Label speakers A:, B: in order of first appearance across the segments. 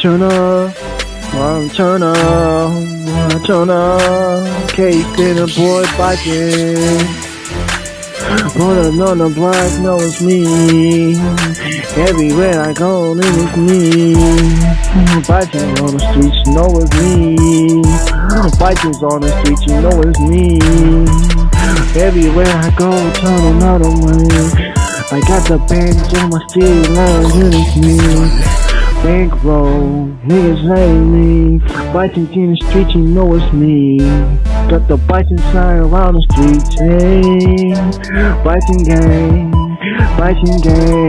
A: Turn up, turn up, turn up. Cake in a boy biking. Put on the block, know it's me. Everywhere I go, it's me. Biking on the streets, you know it's me. Biking's on the streets, you know it's me. Everywhere I go, turn another way. I got the bands on my street line, and it's me. Bankroll, niggas hate me. Biking in the streets, you know it's me. Got the biking sign around the streets, hey. Biking gang, biking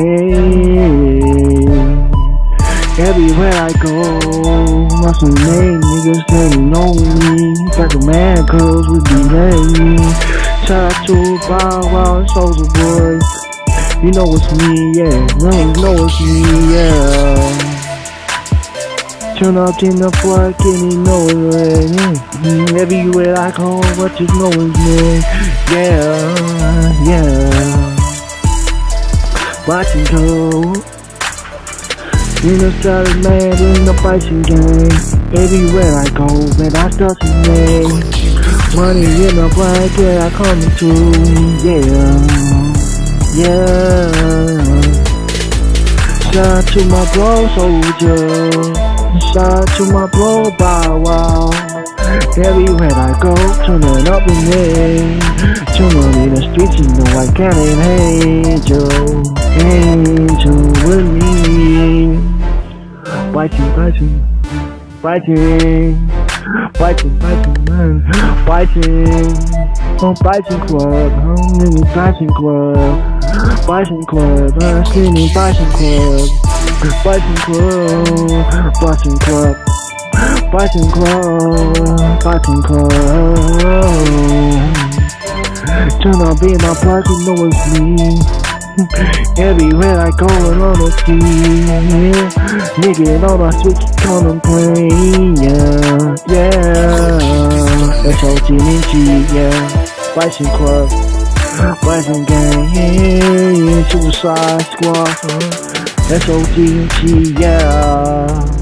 A: gang. Everywhere I go, my some name niggas can't know me. Got the man cause we be letting me. Shout out to Bow Wow and Soulja Boy. You know it's me, yeah. You know it's me, yeah. Turn up in the block and you know it, everywhere I go, what you know is me. Yeah, yeah. Watching go. In the started man, in the biking gang. Everywhere I go, man, I start to make money in the block, yeah, I coming through. Yeah, yeah. Shout out to my bro, Soulja. Shout out to my bro, Bow Wow. Everywhere I go, turning up in me. Turning in the streets, you know I got an angel. Angel with me. Biking, biking, biking. Biking, biking, man. Biking. Oh, biking club. I'm in the biking club. Biking club. I'm singing biking club. Biking club, biking club, biking club, biking club. Turn on being my block, you know it's me. Everywhere I go and on the street, yeah. Nigga on the street, come and play, yeah, yeah. S-O-T-N-G, yeah. Biking club, biking gang, yeah. Suicide Squad, S-O-T-N-G, yeah.